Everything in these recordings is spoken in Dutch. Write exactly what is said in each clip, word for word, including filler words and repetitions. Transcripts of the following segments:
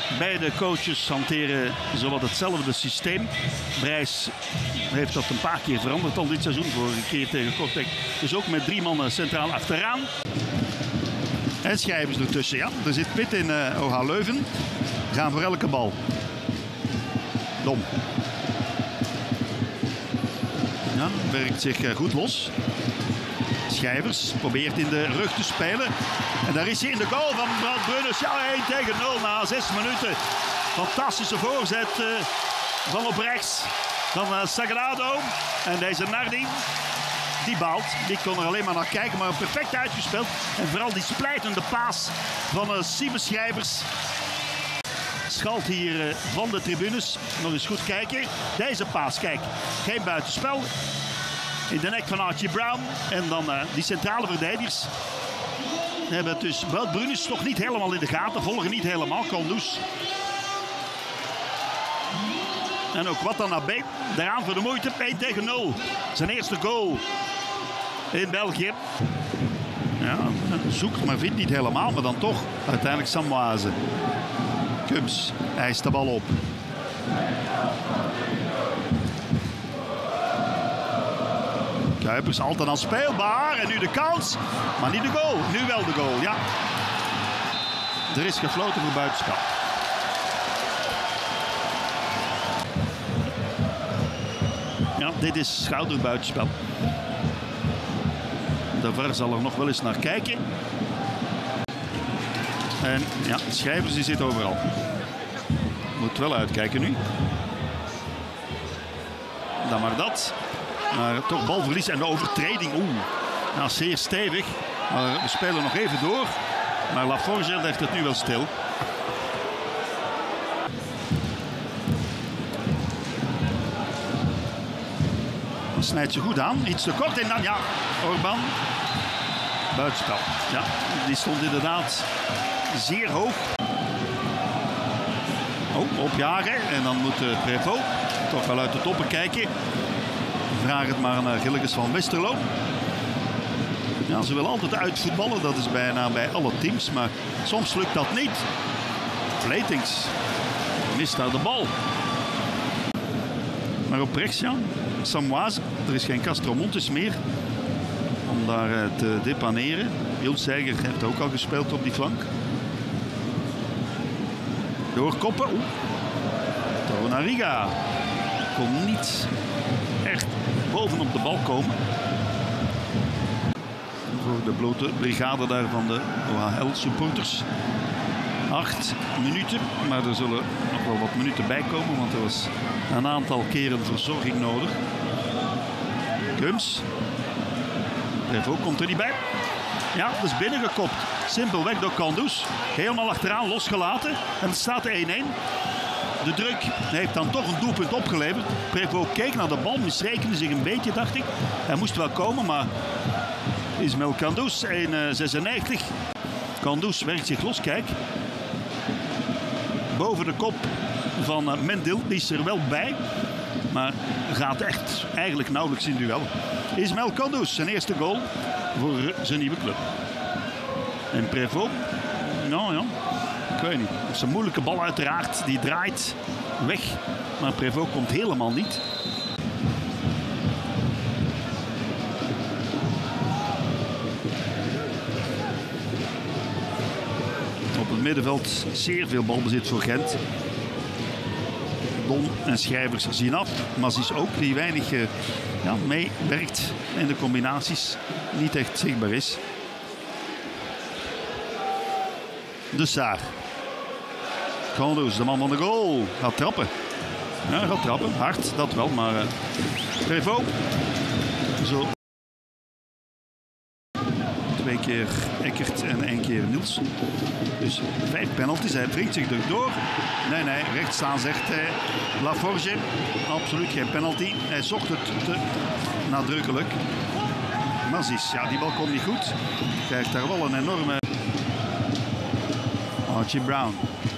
Beide coaches hanteren zowat hetzelfde systeem. Brijs heeft dat een paar keer veranderd al dit seizoen. Vorige keer tegen Kortrijk. Dus ook met drie mannen centraal achteraan. En Schrijvers ertussen. Ja, er zit Pitt in uh, O H Leuven. Gaan voor elke bal. Dom. Ja, werkt zich uh, goed los. Schrijvers probeert in de rug te spelen. En daar is hij in de goal van Brad Brunners. Ja, één tegen nul na zes minuten. Fantastische voorzet uh, van op rechts van uh, Sagrado. En deze Nardi, die baalt. Die kon er alleen maar naar kijken, maar perfect uitgespeeld. En vooral die splijtende paas van uh, Siebe Schrijvers. Schalt hier uh, van de tribunes. Nog eens goed kijken. Deze paas, kijk. Geen buitenspel. In de nek van Archie Brown. En dan uh, die centrale verdedigers. Hebben het dus Wout Brunis toch niet helemaal in de gaten. Volgen niet helemaal. Kondus. En ook Watanabe. Daaraan voor de moeite. één tegen nul. Zijn eerste goal in België. Ja, zoekt maar vindt niet helemaal. Maar dan toch uiteindelijk Samoise. Kums eist de bal op. Kuipers altijd al speelbaar. En nu de kans. Maar niet de goal. Nu wel de goal, ja. Er is gefloten voor buitenspel. Ja, dit is schouderbuitenspel. De V A R zal er nog wel eens naar kijken. En ja, Schrijvers die zit overal. Moet wel uitkijken nu. Dan maar dat. Maar toch balverlies en de overtreding. Oeh, nou, zeer stevig. Maar we spelen nog even door. Maar Laforge legt het nu wel stil. Dan snijdt ze goed aan. Iets te kort en dan ja, Orban. Buitenspel. Ja, die stond inderdaad zeer hoog. Oh, opjagen. En dan moet uh, Prévost toch wel uit de toppen kijken. Vraag het maar naar Gilliges van Westerlo. Ja, ze willen altijd uitvoetballen. Dat is bijna bij alle teams. Maar soms lukt dat niet. Fleitings mist daar de bal. Maar op rechts, ja. Samoise. Er is geen Castro Montes meer om daar uh, te depaneren. Hilseiger heeft ook al gespeeld op die flank. Doorkoppen. Oeh. Torunariga kon niet echt bovenop de bal komen. Voor de blote brigade daar van de O H L-supporters. Acht minuten, maar er zullen nog wel wat minuten bij komen, want er was een aantal keren verzorging nodig. Kums. Prévost komt er niet bij. Ja, dat is binnengekopt. Simpelweg door Kondus. Helemaal achteraan losgelaten. En het staat één-één. De druk heeft dan toch een doelpunt opgeleverd. Prévost keek naar de bal, misrekende zich een beetje, dacht ik. Hij moest wel komen, maar Ismail Kondus, één komma zesennegentig. Kondus werkt zich los, kijk. Boven de kop van Mendil, die is er wel bij. Maar gaat echt eigenlijk nauwelijks in duel. Ismail Kondus, zijn eerste goal voor zijn nieuwe club. En Prévost, nou ja, ik weet niet. Het is een moeilijke bal uiteraard. Die draait weg. Maar Prévost komt helemaal niet. Op het middenveld zeer veel balbezit voor Gent. Don en Schrijvers zien af. Mazis ook, die weinig uh, ja, meewerkt in de combinaties. Niet echt zichtbaar is. De Saar. Kondus, de man van de goal. Gaat trappen. Ja, gaat trappen. Hard, dat wel. Maar uh, Prévost. Zo. Twee keer Eckert en één keer Niels. Dus vijf penalties. Hij wringt zich erdoor. Nee, nee. Recht staan zegt hij. Laforge. Absoluut geen penalty. Hij zocht het te nadrukkelijk. Mazis. Ja, die bal komt niet goed. Krijgt daar wel een enorme... Archie Brown.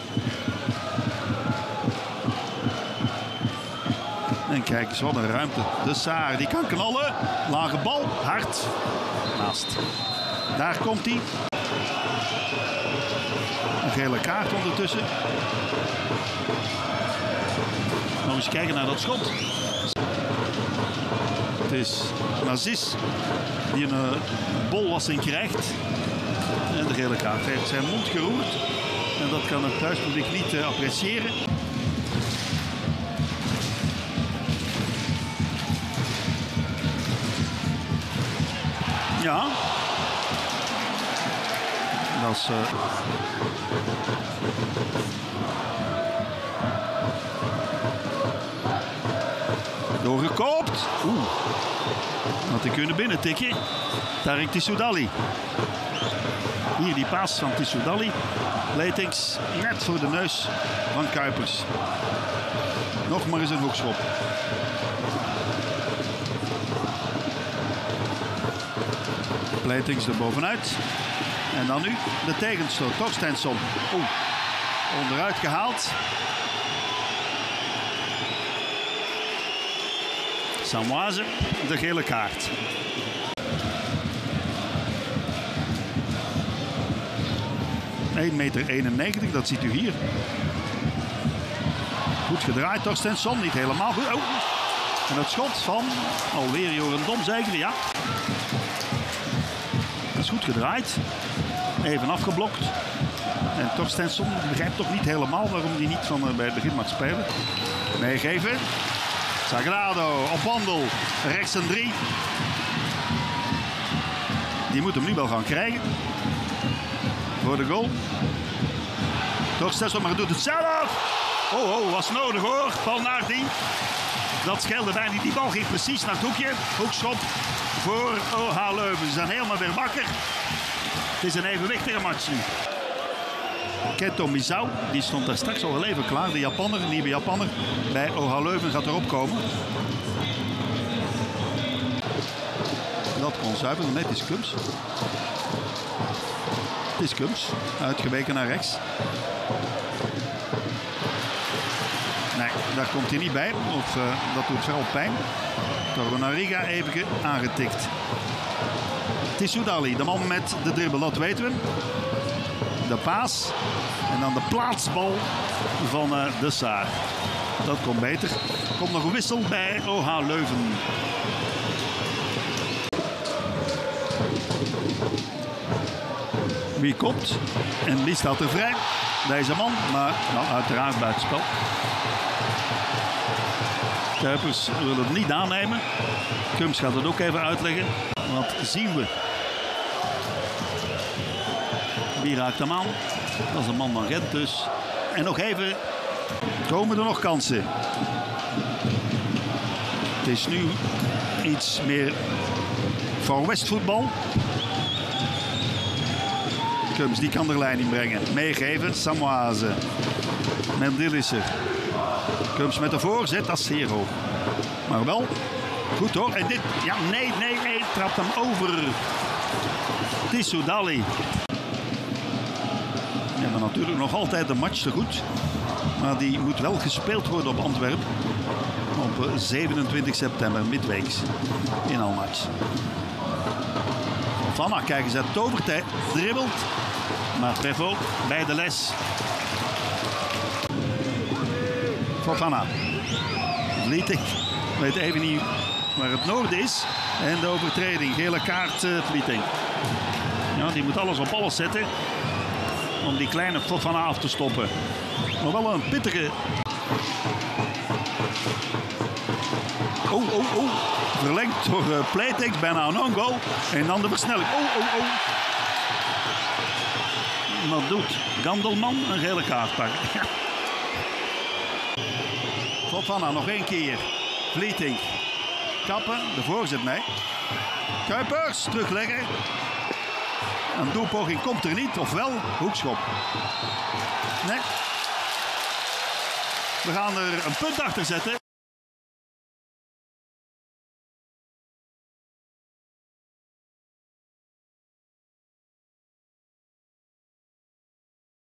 En kijk eens wat een ruimte. De Saar, die kan knallen. Lage bal, hard. Naast. Daar komt hij. Een gele kaart ondertussen. Nog eens kijken naar dat schot. Het is Nazis die een uh, bolwassing krijgt. En de gele kaart heeft zijn mond geroerd. En dat kan het thuispubliek niet uh, appreciëren. Ja. Dat is... Uh... Doorgekoopt. Oeh. Had hij kunnen binnentikken. Tariq Tissoudali. Hier die paas van Tissoudali. Leitings net voor de neus van Kuipers. Nog maar eens een hoekschop. Leitings er bovenuit. En dan nu de tegenstoot. Torstensson. Oeh. Onderuit gehaald. Samoise, de gele kaart. één meter eenennegentig, dat ziet u hier. Goed gedraaid, Torstensson, niet helemaal goed. Oh. En het schot van alweer Joren Dom, zeker, ja. Dat is goed gedraaid. Even afgeblokt. En Torstensson begrijpt toch niet helemaal waarom hij niet van uh, bij het begin mag spelen. Meegeven. Sagrado op wandel. Rechts een drie. Die moet hem nu wel gaan krijgen. Voor de goal. Torstensson, maar doet het zelf. Oh, oh, was nodig hoor. Palnardi. Dat scheelde bijna niet. Die bal ging precies naar het hoekje. Hoekschop voor O H Leuven. Ze zijn helemaal weer wakker. Het is een evenwichtige match nu. Kento Misao, die stond daar straks al wel even klaar. De Japanner, de nieuwe Japanner. Bij O H Leuven gaat erop komen. Dat kon zuiver, net is Kums. Het is Kums, uitgeweken naar rechts. Nee, daar komt hij niet bij. Of uh, dat doet vooral pijn. Torunariga even aangetikt. Tissoudali, de man met de dribbel, dat weten we. De paas. En dan de plaatsbal van uh, de Saar. Dat komt beter. Komt nog een wissel bij O H Leuven. Wie komt? En wie staat er vrij? Deze man, maar nou, uiteraard buitenspel. Kuipers wil het niet aannemen. Kums gaat het ook even uitleggen. Wat zien we? Wie raakt hem aan? Dat is een man van Gent dus. En nog even, komen er nog kansen? Het is nu iets meer Far West voetbal. Kums, die kan de lijn inbrengen. Meegeven, Samoise. Mendilissen. Kums met de voorzet, dat is zeer hoog. Maar wel, goed hoor. En dit, ja nee, nee, nee, trapt hem over. Tissoudali. Ja, maar natuurlijk nog altijd de match te goed. Maar die moet wel gespeeld worden op Antwerpen. Op zevenentwintig september, midweeks. In Almatch. Fofana, kijk eens, uit tovertijd. Dribbelt. Maar Prevost bij de les. Fofana. Vlieting. Weet even niet waar het noorden is. En de overtreding. Gele kaart uh, Vlieting. Ja, die moet alles op alles zetten. Om die kleine Fofana af te stoppen. Maar wel een pittige. Oh, oh, oh. Verlengd door uh, Pleitex. Bijna een on-goal. En dan de versnelling. Oh, oh, oh. Wat doet Gandelman? Een gele kaart pakken. Ja. Fofana nog één keer. Vlieting. Kappen. De voorzet mee. Kuipers. Terugleggen. Een doelpoging komt er niet. Ofwel hoekschop. Nee. We gaan er een punt achter zetten.